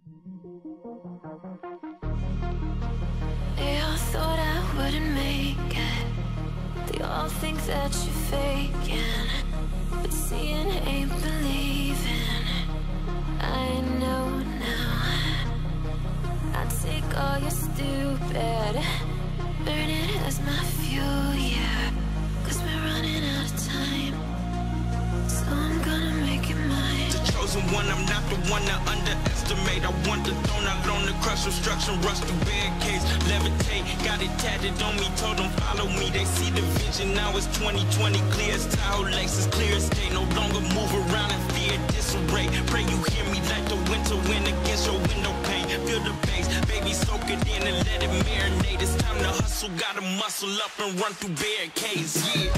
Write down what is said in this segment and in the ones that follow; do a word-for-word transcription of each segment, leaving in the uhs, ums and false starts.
They all thought I wouldn't make it. They all think that you're faking, but seeing ain't believing. I know now. I take all your stupid, burn it as my fuel, yeah. Cause we're running out of time, so I'm gonna make it mine. The chosen one, I'm not the one to underestimate. I want the throne, I learn to crush obstruction, rush through barricades, levitate. Got it tatted on me, told them follow me. They see the vision, now it's twenty twenty. Clear as Tahoe laces, clear as day. No longer move around in fear, disarray. Pray you hear me like the winter wind against your window pane. Feel the bass, baby, soak it in and let it marinate. It's time to hustle, gotta muscle up and run through barricades, yeah.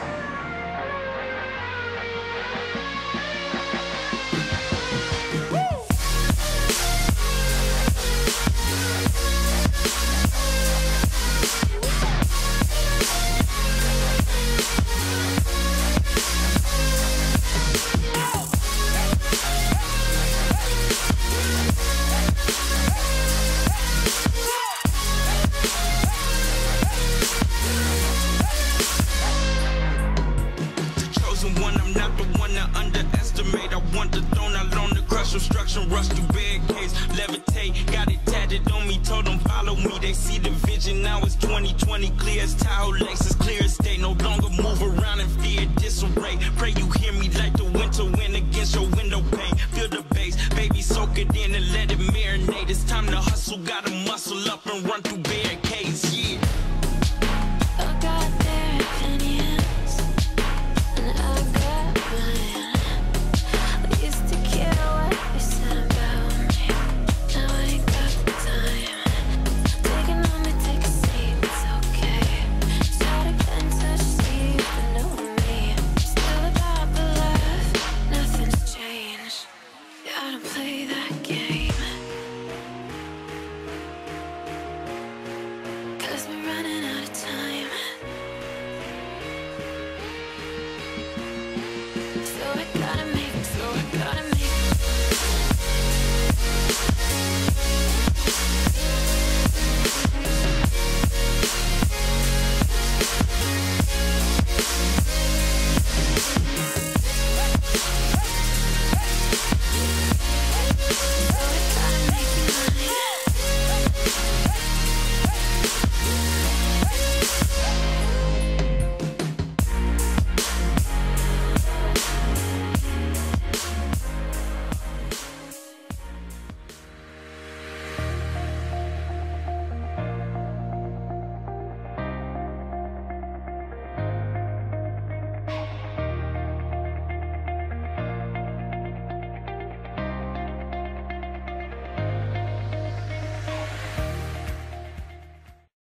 Obstruction, rush through barricades, levitate. Got it tatted on me, told them follow me. They see the vision, now it's twenty twenty. Clear as Tahoe laces, clear as day. No longer move around in fear, disarray. Pray you hear me like the winter wind against your window pane. Feel the bass, baby, soak it in and let it marinate. It's time to hustle, gotta muscle up and run through barricades.